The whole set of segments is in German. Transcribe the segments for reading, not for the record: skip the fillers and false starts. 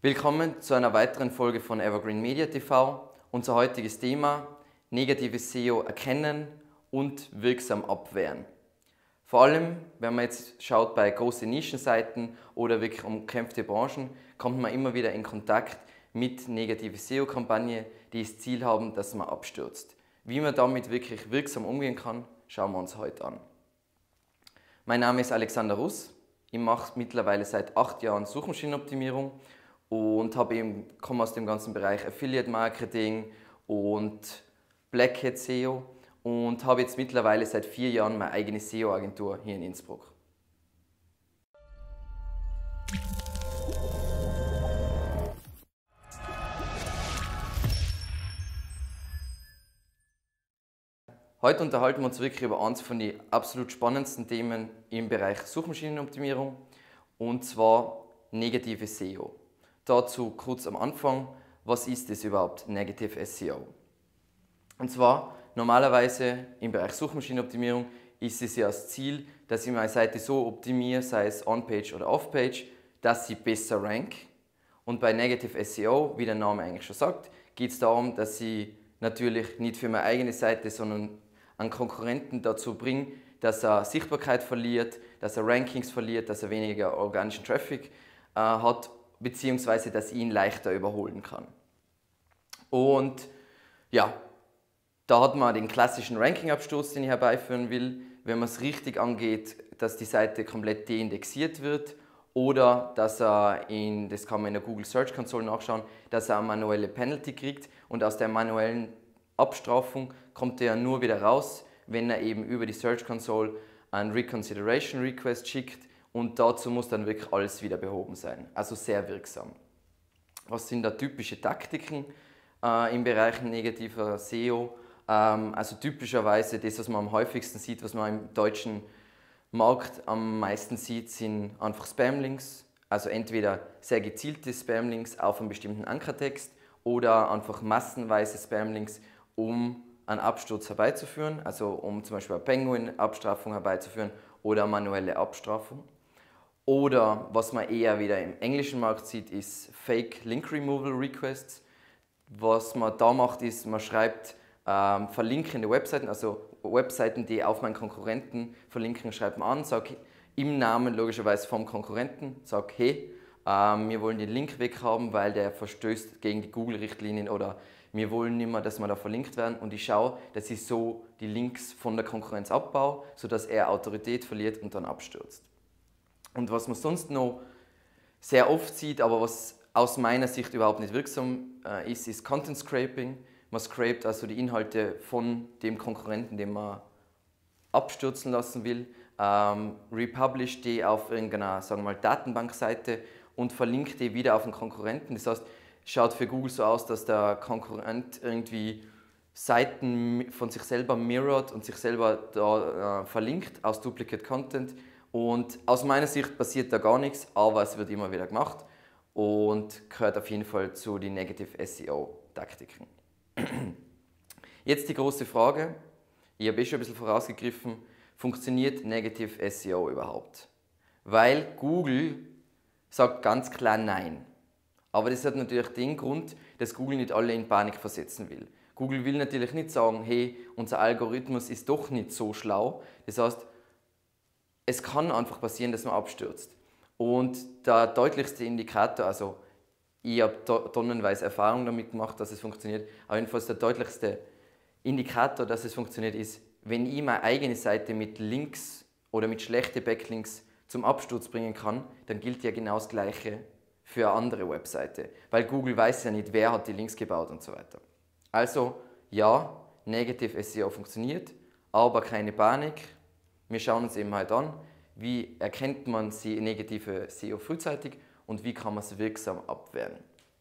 Willkommen zu einer weiteren Folge von Evergreen Media TV. Unser heutiges Thema: negatives SEO erkennen und wirksam abwehren. Vor allem, wenn man jetzt schaut bei großen Nischenseiten oder wirklich umkämpfte Branchen, kommt man immer wieder in Kontakt mit negativen SEO-Kampagnen, die das Ziel haben, dass man abstürzt. Wie man damit wirklich wirksam umgehen kann, schauen wir uns heute an. Mein Name ist Alexander Russ. Ich mache mittlerweile seit 8 Jahren Suchmaschinenoptimierung und komme aus dem ganzen Bereich Affiliate Marketing und Black Hat SEO und habe jetzt mittlerweile seit 4 Jahren meine eigene SEO-Agentur hier in Innsbruck. Heute unterhalten wir uns wirklich über eines von den absolut spannendsten Themen im Bereich Suchmaschinenoptimierung, und zwar negative SEO. Dazu kurz am Anfang: Was ist es überhaupt, Negative SEO? Und zwar, normalerweise im Bereich Suchmaschinenoptimierung ist es ja das Ziel, dass ich meine Seite so optimiere, sei es On-Page oder Off-Page, dass sie besser rankt. Und bei Negative SEO, wie der Name eigentlich schon sagt, geht es darum, dass ich natürlich nicht für meine eigene Seite, sondern einen Konkurrenten dazu bringe, dass er Sichtbarkeit verliert, dass er Rankings verliert, dass er weniger organischen Traffic hat, beziehungsweise dass ich ihn leichter überholen kann. Und ja, da hat man den klassischen Ranking-Absturz, den ich herbeiführen will, wenn man es richtig angeht, dass die Seite komplett deindexiert wird oder dass das kann man in der Google Search Console nachschauen, dass er eine manuelle Penalty kriegt, und aus der manuellen Abstrafung kommt er nur wieder raus, wenn er eben über die Search Console einen Reconsideration Request schickt, und dazu muss dann wirklich alles wieder behoben sein. Also sehr wirksam. Was sind da typische Taktiken im Bereich negativer SEO? Also typischerweise das, was man am häufigsten sieht, was man im deutschen Markt am meisten sieht, sind einfach Spamlinks. Also entweder sehr gezielte Spamlinks auf einen bestimmten Ankertext oder einfach massenweise Spamlinks, um einen Absturz herbeizuführen, also um zum Beispiel eine Penguin-Abstrafung herbeizuführen oder eine manuelle Abstrafung. Oder was man eher wieder im englischen Markt sieht, ist Fake Link Removal Requests. Was man da macht, ist, man schreibt verlinkende Webseiten, also Webseiten, die auf meinen Konkurrenten verlinken, schreibt man an, sagt im Namen logischerweise vom Konkurrenten, sagt: Hey, wir wollen den Link weghaben, weil der verstößt gegen die Google-Richtlinien, oder wir wollen nicht mehr, dass wir da verlinkt werden, und ich schaue, dass ich so die Links von der Konkurrenz abbaue, sodass er Autorität verliert und dann abstürzt. Und was man sonst noch sehr oft sieht, aber was aus meiner Sicht überhaupt nicht wirksam ist Content Scraping. Man scrapt also die Inhalte von dem Konkurrenten, den man abstürzen lassen will, republisht die auf irgendeiner, sagen wir mal, Datenbankseite und verlinkt die wieder auf den Konkurrenten. Das heißt, schaut für Google so aus, dass der Konkurrent irgendwie Seiten von sich selber mirrort und sich selber da verlinkt aus Duplicate Content. Und aus meiner Sicht passiert da gar nichts, aber es wird immer wieder gemacht und gehört auf jeden Fall zu den Negative SEO-Taktiken. Jetzt die große Frage, ich habe schon ein bisschen vorausgegriffen: Funktioniert Negative SEO überhaupt? Weil Google sagt ganz klar nein. Aber das hat natürlich den Grund, dass Google nicht alle in Panik versetzen will. Google will natürlich nicht sagen: Hey, unser Algorithmus ist doch nicht so schlau. Das heißt, es kann einfach passieren, dass man abstürzt. Und der deutlichste Indikator, also ich habe tonnenweise Erfahrung damit gemacht, dass es funktioniert, aber jedenfalls der deutlichste Indikator, dass es funktioniert, ist, wenn ich meine eigene Seite mit Links oder mit schlechten Backlinks zum Absturz bringen kann, dann gilt ja genau das Gleiche für eine andere Webseite, weil Google weiß ja nicht, wer hat die Links gebaut und so weiter. Also ja, Negative SEO funktioniert, aber keine Panik. Wir schauen uns eben halt an, wie erkennt man die negative SEO frühzeitig und wie kann man es wirksam abwehren.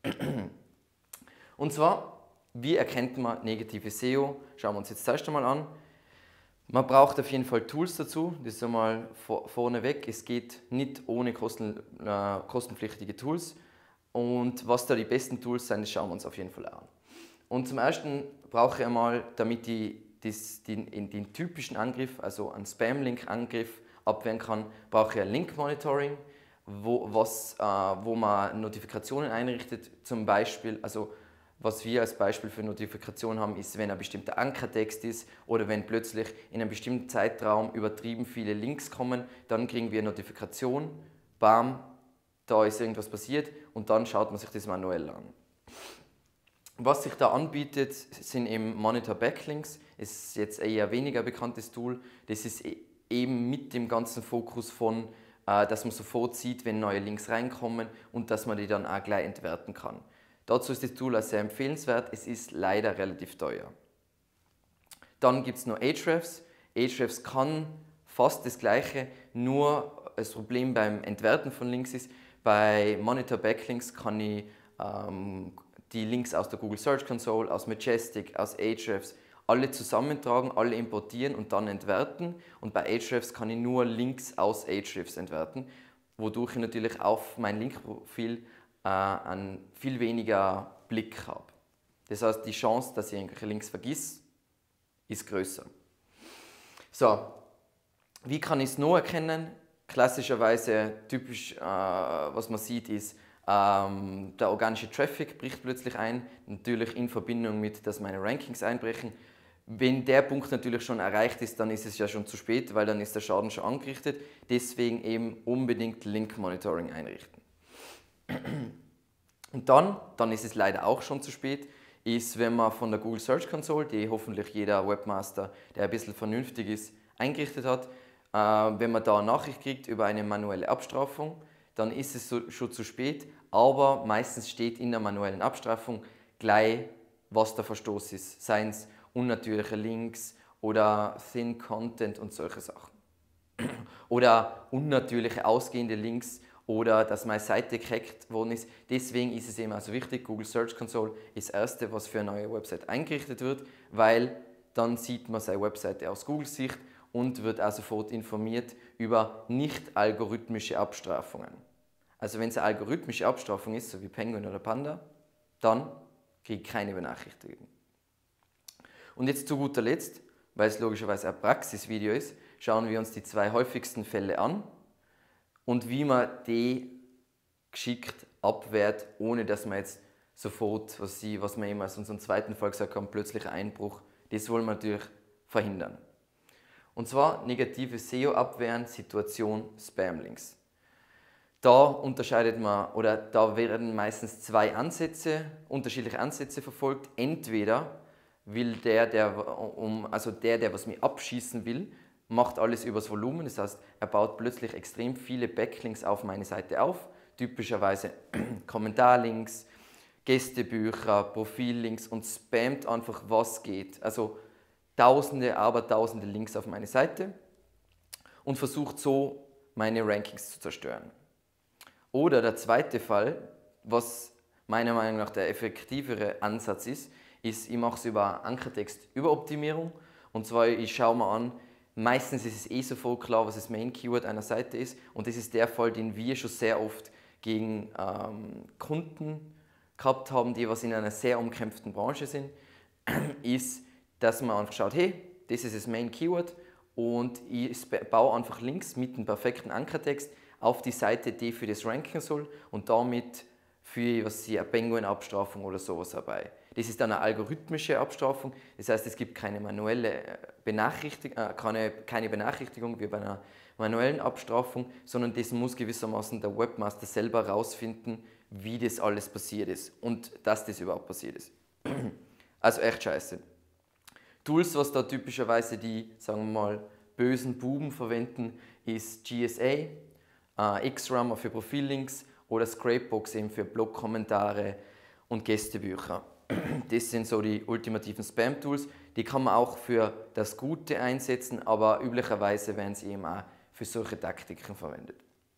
Und zwar, wie erkennt man negative SEO? Schauen wir uns jetzt zuerst einmal an. Man braucht auf jeden Fall Tools dazu, das ist einmal vorneweg. Es geht nicht ohne kostenpflichtige Tools. Und was da die besten Tools sind, das schauen wir uns auf jeden Fall an. Und zum Ersten brauche ich einmal, damit ich den typischen Angriff, also einen Spam-Link-Angriff abwehren kann, brauche ich ein Link-Monitoring. wo man Notifikationen einrichtet. Zum Beispiel, also was wir als Beispiel für Notifikation haben, ist, wenn ein bestimmter Ankertext ist oder wenn plötzlich in einem bestimmten Zeitraum übertrieben viele Links kommen, dann kriegen wir eine Notifikation, bam, da ist irgendwas passiert und dann schaut man sich das manuell an. Was sich da anbietet, sind eben Monitor Backlinks. Es ist jetzt eher weniger bekanntes Tool. Das ist eben mit dem ganzen Fokus von, dass man sofort sieht, wenn neue Links reinkommen und dass man die dann auch gleich entwerten kann. Dazu ist das Tool auch sehr empfehlenswert. Es ist leider relativ teuer. Dann gibt es noch Ahrefs. Ahrefs kann fast das Gleiche, nur das Problem beim Entwerten von Links ist, bei Monitor Backlinks kann ich die Links aus der Google Search Console, aus Majestic, aus Ahrefs, alle zusammentragen, alle importieren und dann entwerten. Und bei Ahrefs kann ich nur Links aus Ahrefs entwerten, wodurch ich natürlich auf mein Linkprofil einen viel weniger Blick habe. Das heißt, die Chance, dass ich irgendwelche Links vergiss, ist größer. So, wie kann ich es noch erkennen? Klassischerweise, typisch, was man sieht, ist, der organische Traffic bricht plötzlich ein, natürlich in Verbindung mit, dass meine Rankings einbrechen. Wenn der Punkt natürlich schon erreicht ist, dann ist es ja schon zu spät, weil dann ist der Schaden schon angerichtet. Deswegen eben unbedingt Link Monitoring einrichten. Und dann ist es leider auch schon zu spät, ist, wenn man von der Google Search Console, die hoffentlich jeder Webmaster, der ein bisschen vernünftig ist, eingerichtet hat, wenn man da eine Nachricht kriegt über eine manuelle Abstrafung, dann ist es schon zu spät, aber meistens steht in der manuellen Abstrafung gleich, was der Verstoß ist, seien es unnatürliche Links oder Thin Content und solche Sachen. Oder unnatürliche ausgehende Links oder dass meine Seite gehackt worden ist. Deswegen ist es eben also wichtig, Google Search Console ist das Erste, was für eine neue Website eingerichtet wird, weil dann sieht man seine Webseite aus Googles Sicht und wird auch sofort informiert über nicht algorithmische Abstrafungen. Also wenn es eine algorithmische Abstrafung ist, so wie Penguin oder Panda, dann kriege ich keine Benachrichtigung. Und jetzt zu guter Letzt, weil es logischerweise ein Praxisvideo ist, schauen wir uns die 2 häufigsten Fälle an und wie man die geschickt abwehrt, ohne dass man jetzt sofort, was wir eben als unseren zweiten Fall gesagt haben, plötzlich Einbruch, das wollen wir natürlich verhindern. Und zwar negative SEO abwehren, Situation Spamlinks. Da unterscheidet man, oder da werden meistens 2 unterschiedliche Ansätze verfolgt. Entweder will der was mir abschießen will, macht alles übers Volumen. Das heißt, er baut plötzlich extrem viele Backlinks auf meine Seite auf. Typischerweise Kommentarlinks, Gästebücher, Profillinks und spammt einfach, was geht. Also tausende, abertausende Links auf meine Seite und versucht so, meine Rankings zu zerstören. Oder der zweite Fall, was meiner Meinung nach der effektivere Ansatz ist, ich mache es über Ankertext-Überoptimierung. Und zwar, ich schaue mir an, meistens ist es sofort klar, was das Main-Keyword einer Seite ist. Und das ist der Fall, den wir schon sehr oft gegen Kunden gehabt haben, die was in einer sehr umkämpften Branche sind, ist, dass man einfach schaut, hey, das ist das Main-Keyword und ich baue einfach Links mit einem perfekten Ankertext auf die Seite, die für das ranken soll und damit für eine Penguin-Abstrafung oder sowas dabei. Das ist dann eine algorithmische Abstrafung, das heißt, es gibt keine manuelle keine Benachrichtigung wie bei einer manuellen Abstrafung, sondern das muss gewissermaßen der Webmaster selber herausfinden, wie das alles passiert ist und dass das überhaupt passiert ist. Also echt scheiße. Tools, was da typischerweise die, sagen wir mal, bösen Buben verwenden, ist GSA, Xrummer für Profillinks oder Scrapebox eben für Blogkommentare und Gästebücher. Das sind so die ultimativen Spam-Tools. Die kann man auch für das Gute einsetzen, aber üblicherweise werden sie eben auch für solche Taktiken verwendet.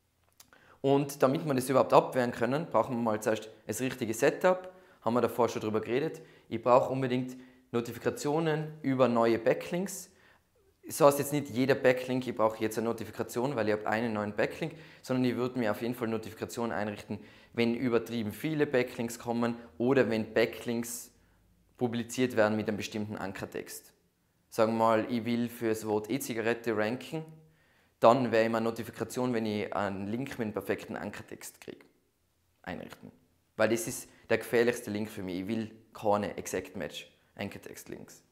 Und damit wir das überhaupt abwehren können, brauchen wir mal zuerst das richtige Setup. Haben wir davor schon darüber geredet. Ich brauche unbedingt Notifikationen über neue Backlinks. Das heißt jetzt nicht jeder Backlink, ich brauche jetzt eine Notifikation, weil ich habe einen neuen Backlink, sondern ich würde mir auf jeden Fall Notifikationen einrichten, wenn übertrieben viele Backlinks kommen oder wenn Backlinks publiziert werden mit einem bestimmten Ankertext. Sagen wir mal, ich will für das Wort E-Zigarette ranken, Dann werde ich mir eine Notifikation, wenn ich einen Link mit einem perfekten Ankertext kriege, einrichten. Weil das ist der gefährlichste Link für mich. Ich will keine Exact Match Ankertext-Links.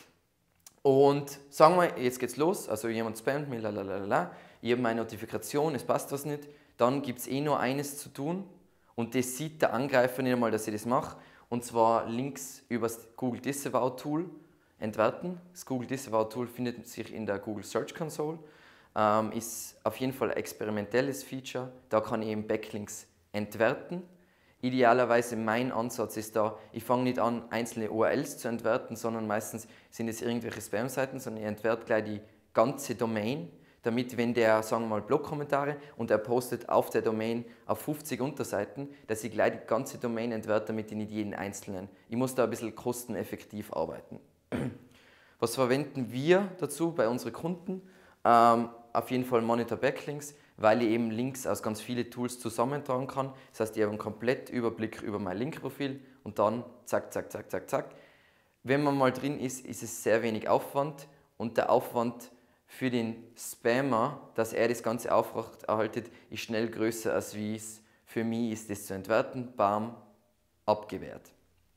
Und sagen wir, jetzt geht's los, also jemand spammt mich, lalalala, ich habe meine Notifikation, es passt was nicht, dann gibt es nur eines zu tun und das sieht der Angreifer nicht einmal, dass ich das mache, und zwar Links über das Google Disavow Tool entwerten. Das Google Disavow Tool findet sich in der Google Search Console, ist auf jeden Fall ein experimentelles Feature, da kann ich eben Backlinks entwerten. Idealerweise mein Ansatz ist da, ich fange nicht an, einzelne URLs zu entwerten, sondern meistens sind es irgendwelche Spam-Seiten, sondern ich entwerte gleich die ganze Domain, damit, wenn der, sagen wir mal, Blogkommentare und er postet auf der Domain auf 50 Unterseiten, dass ich gleich die ganze Domain entwerte, damit ich nicht jeden einzelnen. Ich muss da ein bisschen kosteneffektiv arbeiten. Was verwenden wir dazu bei unseren Kunden? Auf jeden Fall Monitor Backlinks, weil ich eben Links aus ganz vielen Tools zusammentragen kann. Das heißt, ich habe einen kompletten Überblick über mein Linkprofil und dann zack, zack, zack, zack, zack. Wenn man mal drin ist, ist es sehr wenig Aufwand und der Aufwand für den Spammer, dass er das Ganze aufrechterhaltet, ist schnell größer, als wie es für mich ist, das zu entwerten. Bam, abgewehrt.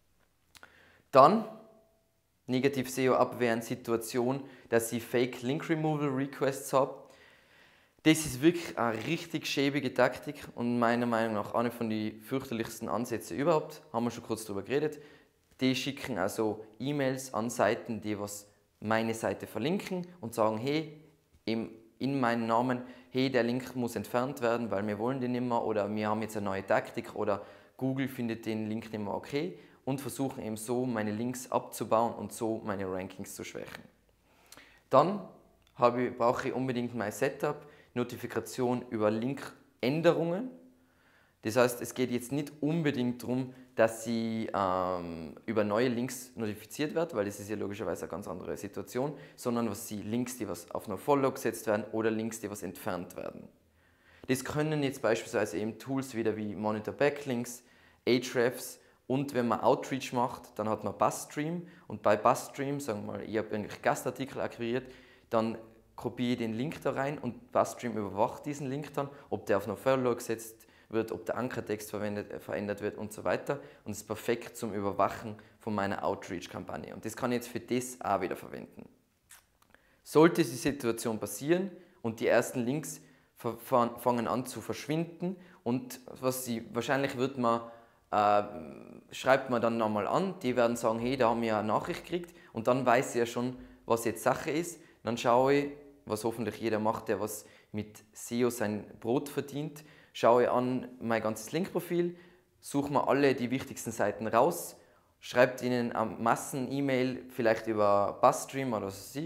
Dann negativ SEO abwehren, Situation, dass ich Fake Link Removal Requests habe. Das ist wirklich eine richtig schäbige Taktik und meiner Meinung nach eine von den fürchterlichsten Ansätze überhaupt. Haben wir schon kurz darüber geredet. Die schicken also E-Mails an Seiten, die was meine Seite verlinken und sagen, hey, in meinem Namen, hey, der Link muss entfernt werden, weil wir wollen den nicht mehr oder wir haben jetzt eine neue Taktik oder Google findet den Link nicht mehr okay und versuchen eben so meine Links abzubauen und so meine Rankings zu schwächen. Dann brauche ich unbedingt mein Setup, Notifikation über Linkänderungen. Das heißt, es geht jetzt nicht unbedingt darum, dass sie über neue Links notifiziert wird, weil das ist ja logischerweise eine ganz andere Situation, sondern Links, die was auf No-Follow gesetzt werden oder Links, die was entfernt werden. Das können jetzt beispielsweise eben Tools wieder wie Monitor Backlinks, Ahrefs und wenn man Outreach macht, dann hat man Buzzstream und bei Buzzstream, sagen wir mal, ich habe irgendwelche Gastartikel akquiriert, dann kopiere ich den Link da rein und Buzzstream überwacht diesen Link dann, ob der auf No-Follow gesetzt wird, ob der Ankertext verändert wird und so weiter. Und es ist perfekt zum Überwachen von meiner Outreach-Kampagne. Und das kann ich jetzt für das auch wieder verwenden. Sollte die Situation passieren und die ersten Links fangen an zu verschwinden und wahrscheinlich schreibt man dann nochmal an, die werden sagen, hey, da haben wir eine Nachricht gekriegt und dann weiß ich ja schon, was jetzt Sache ist. Dann schaue ich, was hoffentlich jeder macht, der was mit SEO sein Brot verdient, schaue an mein ganzes Linkprofil, suche mir alle die wichtigsten Seiten raus, schreibt ihnen eine Massen-E-Mail, vielleicht über Buzzstream oder so,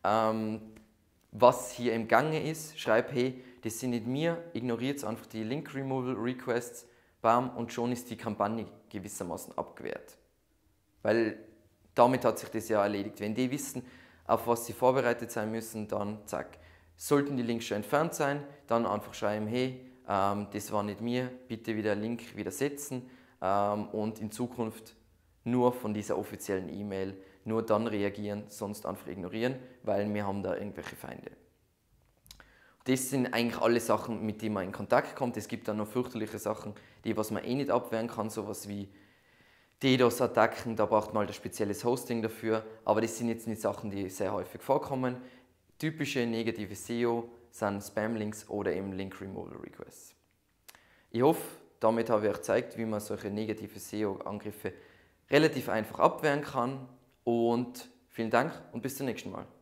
was hier im Gange ist, schreibe, hey, das sind nicht mir, ignoriert einfach die Link-Removal-Requests, bam, und schon ist die Kampagne gewissermaßen abgewehrt. Weil damit hat sich das ja erledigt. Wenn die wissen, auf was sie vorbereitet sein müssen, dann zack. Sollten die Links schon entfernt sein, dann einfach schreiben, hey, das war nicht mir, bitte wieder Link widersetzen und in Zukunft nur von dieser offiziellen E-Mail, nur dann reagieren, sonst einfach ignorieren, weil wir haben da irgendwelche Feinde. Das sind eigentlich alle Sachen, mit denen man in Kontakt kommt. Es gibt dann noch fürchterliche Sachen, was man nicht abwehren kann, sowas wie DDoS-Attacken, da braucht man halt ein spezielles Hosting dafür, aber das sind jetzt nicht Sachen, die sehr häufig vorkommen. Typische negative SEO sind Spam-Links oder eben Link-Removal-Requests. Ich hoffe, damit habe ich euch gezeigt, wie man solche negative SEO-Angriffe relativ einfach abwehren kann und vielen Dank und bis zum nächsten Mal.